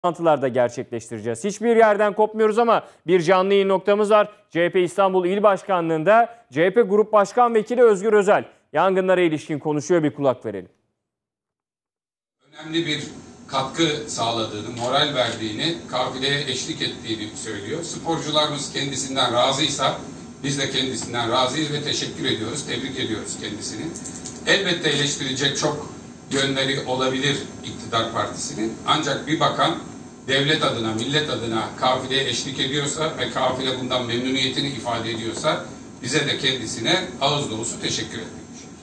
toplantılarda gerçekleştireceğiz. Hiçbir yerden kopmuyoruz ama bir canlı yayın noktamız var. CHP İstanbul İl Başkanlığı'nda CHP Grup Başkan Vekili Özgür Özel yangınlara ilişkin konuşuyor, bir kulak verelim. Önemli bir katkı sağladığını, moral verdiğini, kafileye eşlik ettiğini söylüyor. Sporcularımız kendisinden razıysa biz de kendisinden razıyız ve teşekkür ediyoruz, tebrik ediyoruz kendisini. Elbette eleştirecek çok yönleri olabilir iktidar partisinin. Ancak bir bakan devlet adına, millet adına kafileye eşlik ediyorsa ve kafile bundan memnuniyetini ifade ediyorsa bize de kendisine ağız dolusu teşekkür etmek düşer.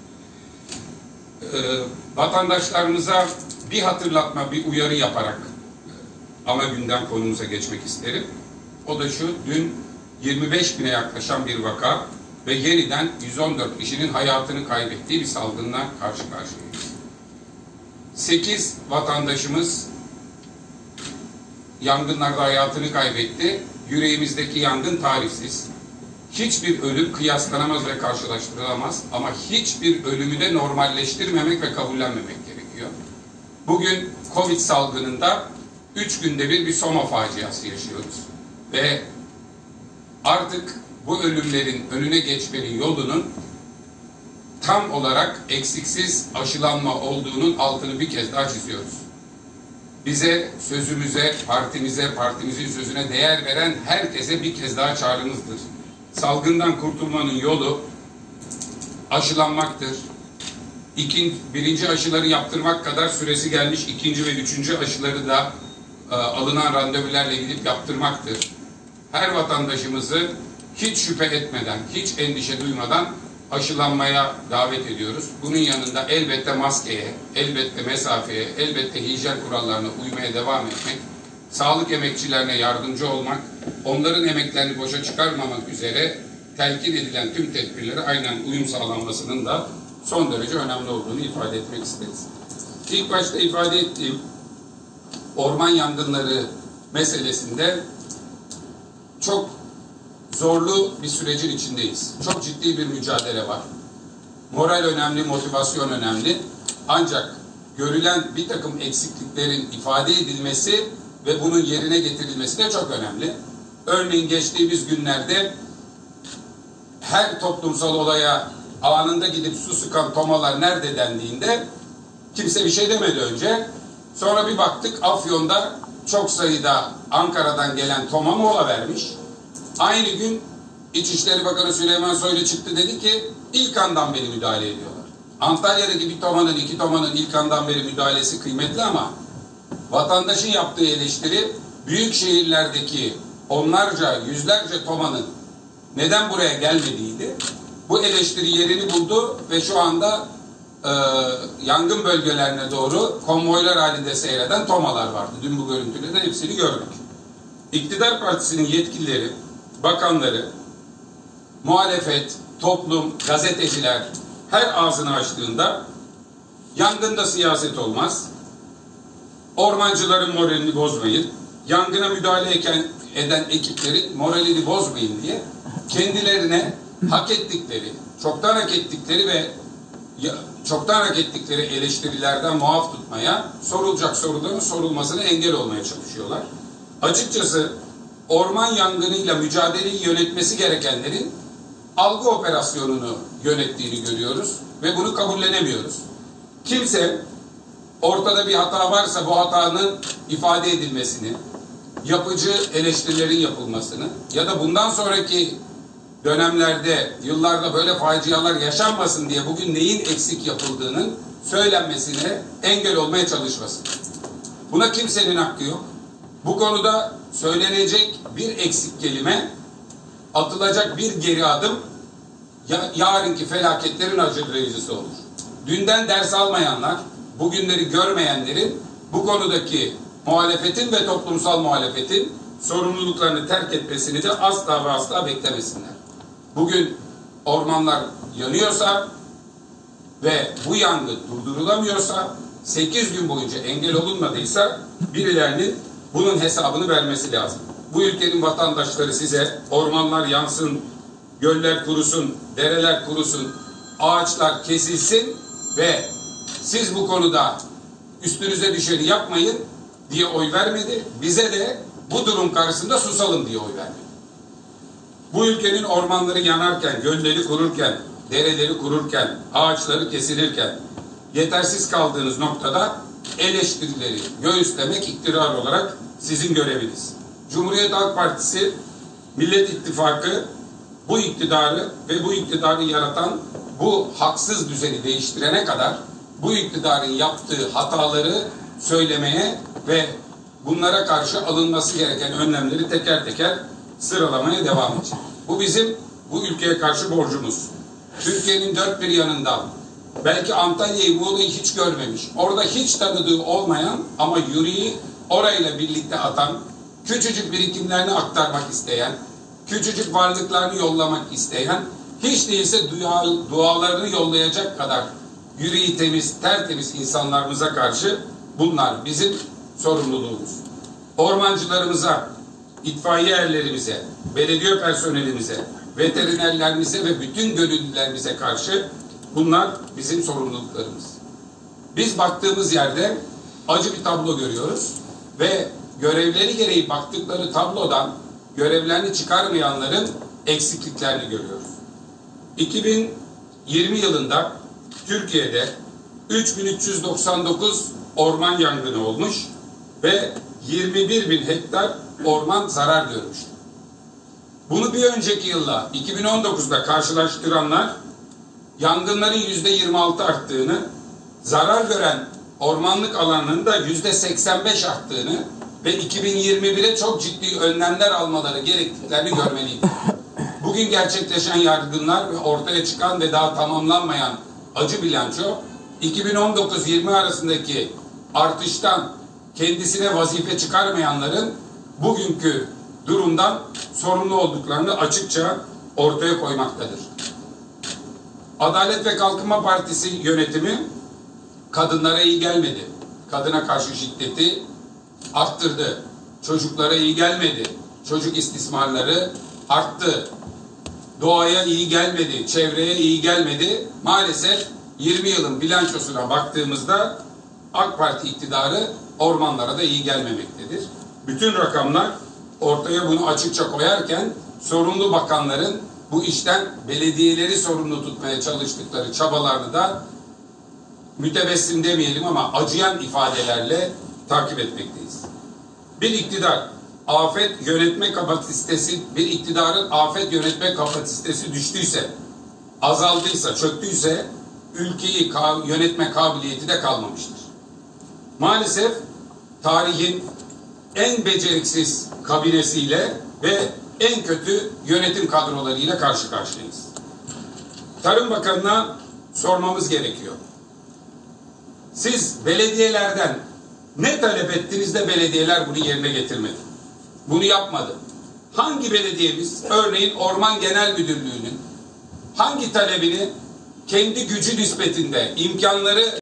Vatandaşlarımıza bir hatırlatma, bir uyarı yaparak ana gündem konumuza geçmek isterim. O da şu: dün 25 bine yaklaşan bir vaka ve yeniden 114 kişinin hayatını kaybettiği bir salgınla karşı karşıyayız. 8 vatandaşımız yangınlarda hayatını kaybetti. Yüreğimizdeki yangın tarifsiz. Hiçbir ölüm kıyaslanamaz ve karşılaştırılamaz ama hiçbir ölümü de normalleştirmemek ve kabullenmemek gerekiyor. Bugün Covid salgınında 3 günde bir Soma faciası yaşıyoruz. Ve artık bu ölümlerin önüne geçmenin yolunun tam olarak eksiksiz aşılanma olduğunun altını bir kez daha çiziyoruz. Bize, sözümüze, partimizin sözüne değer veren herkese bir kez daha çağrımızdır. Salgından kurtulmanın yolu aşılanmaktır. Birinci aşıları yaptırmak kadar süresi gelmiş ikinci ve üçüncü aşıları da alınan randevularla gidip yaptırmaktır. Her vatandaşımızı hiç şüphe etmeden, hiç endişe duymadan aşılanmaya davet ediyoruz. Bunun yanında elbette maskeye, elbette mesafeye, elbette hijyen kurallarına uymaya devam etmek, sağlık emekçilerine yardımcı olmak, onların emeklerini boşa çıkarmamak üzere telkin edilen tüm tedbirlere aynen uyum sağlanmasının da son derece önemli olduğunu ifade etmek isteriz. İlk başta ifade ettiğim orman yangınları meselesinde çok zorlu bir sürecin içindeyiz. Çok ciddi bir mücadele var. Moral önemli, motivasyon önemli. Ancak görülen bir takım eksikliklerin ifade edilmesi ve bunun yerine getirilmesi de çok önemli. Örneğin geçtiğimiz günlerde her toplumsal olaya anında gidip su sıkan tomalar nerede dendiğinde kimse bir şey demedi önce. Sonra bir baktık Afyon'da çok sayıda Ankara'dan gelen toma mola vermiş. Aynı gün İçişleri Bakanı Süleyman Soylu çıktı, dedi ki ilk andan beri müdahale ediyorlar. Antalya'daki bir tomanın, iki tomanın ilk andan beri müdahalesi kıymetli ama vatandaşın yaptığı eleştiri büyük şehirlerdeki onlarca, yüzlerce tomanın neden buraya gelmediğiydi. Bu eleştiri yerini buldu ve şu anda yangın bölgelerine doğru konvoylar halinde seyreden tomalar vardı. Dün bu görüntülerden hepsini gördük. İktidar partisinin yetkilileri, bakanları, muhalefet, toplum, gazeteciler her ağzını açtığında yangında siyaset olmaz, ormancıların moralini bozmayın, yangına müdahale eden ekiplerin moralini bozmayın diye kendilerine hak ettikleri, çoktan hak ettikleri eleştirilerden muaf tutmaya, sorulacak soruların sorulmasına engel olmaya çalışıyorlar. Açıkçası orman yangınıyla mücadeleyi yönetmesi gerekenlerin algı operasyonunu yönettiğini görüyoruz ve bunu kabullenemiyoruz. Kimse ortada bir hata varsa bu hatanın ifade edilmesini, yapıcı eleştirilerin yapılmasını ya da bundan sonraki dönemlerde, yıllarda böyle facialar yaşanmasın diye bugün neyin eksik yapıldığının söylenmesine engel olmaya çalışmasın. Buna kimsenin hakkı yok. Bu konuda söylenecek bir eksik kelime, atılacak bir geri adım yarınki felaketlerin acındırıcısı olur. Dünden ders almayanlar, bugünleri görmeyenlerin bu konudaki muhalefetin ve toplumsal muhalefetin sorumluluklarını terk etmesini de asla ve asla beklemesinler. Bugün ormanlar yanıyorsa ve bu yangın durdurulamıyorsa, 8 gün boyunca engel olunmadıysa birilerinin bunun hesabını vermesi lazım. Bu ülkenin vatandaşları size ormanlar yansın, göller kurusun, dereler kurusun, ağaçlar kesilsin ve siz bu konuda üstünüze düşeni yapmayın, diye oy vermedi. Bize de bu durum karşısında susalım diye oy vermedi. Bu ülkenin ormanları yanarken, gölleri kururken, dereleri kururken, ağaçları kesilirken yetersiz kaldığınız noktada eleştirileri göğüslemek iktidar olarak sizin göreviniz. Cumhuriyet Halk Partisi, Millet İttifakı bu iktidarı ve bu iktidarı yaratan bu haksız düzeni değiştirene kadar bu iktidarın yaptığı hataları söylemeye ve bunlara karşı alınması gereken önlemleri teker teker sıralamaya devam edecek. Bu bizim bu ülkeye karşı borcumuz. Türkiye'nin dört bir yanından belki Antalya'yı, Muğla'yı hiç görmemiş, orada hiç tanıdığı olmayan ama yüreği orayla birlikte atan, küçücük birikimlerini aktarmak isteyen, küçücük varlıklarını yollamak isteyen, hiç değilse dualarını yollayacak kadar yüreği temiz, tertemiz insanlarımıza karşı bunlar bizim sorumluluğumuz. Ormancılarımıza, itfaiye erlerimize, belediye personelimize, veterinerlerimize ve bütün gönüllülerimize karşı bunlar bizim sorumluluklarımız. Biz baktığımız yerde acı bir tablo görüyoruz ve görevleri gereği baktıkları tablodan görevlerini çıkarmayanların eksikliklerini görüyoruz. 2020 yılında Türkiye'de 3399 orman yangını olmuş ve 21.000 hektar orman zarar görmüştü. Bunu bir önceki yılla 2019'da karşılaştıranlar yangınların %26 arttığını, zarar gören ormanlık alanının da %85 arttığını ve 2021'e çok ciddi önlemler almaları gerektiklerini görmeliydi. Bugün gerçekleşen yangınlar ve ortaya çıkan ve daha tamamlanmayan acı bilanço 2019-20 arasındaki artıştan kendisine vazife çıkarmayanların bugünkü durumdan sorumlu olduklarını açıkça ortaya koymaktadır. Adalet ve Kalkınma Partisi yönetimi kadınlara iyi gelmedi. Kadına karşı şiddeti arttırdı. Çocuklara iyi gelmedi. Çocuk istismarları arttı. Doğaya iyi gelmedi. Çevreye iyi gelmedi. Maalesef 20 yılın bilançosuna baktığımızda AK Parti iktidarı ormanlara da iyi gelmemektedir. Bütün rakamlar ortaya bunu açıkça koyarken sorumlu bakanların bu işten belediyeleri sorumlu tutmaya çalıştıkları çabalarını da mütebessim demeyelim ama acıyan ifadelerle takip etmekteyiz. Bir iktidar afet yönetme kapasitesi, bir iktidarın afet yönetme kapasitesi düştüyse, azaldıysa, çöktüyse ülkeyi yönetme kabiliyeti de kalmamıştır. Maalesef tarihin en beceriksiz kabinesiyle ve en kötü yönetim kadrolarıyla karşı karşıyayız. Tarım Bakanı'na sormamız gerekiyor. Siz belediyelerden ne talep ettiniz de belediyeler bunu yerine getirmedi? Bunu yapmadı. Hangi belediyemiz, örneğin Orman Genel Müdürlüğü'nün hangi talebini kendi gücü nispetinde imkanları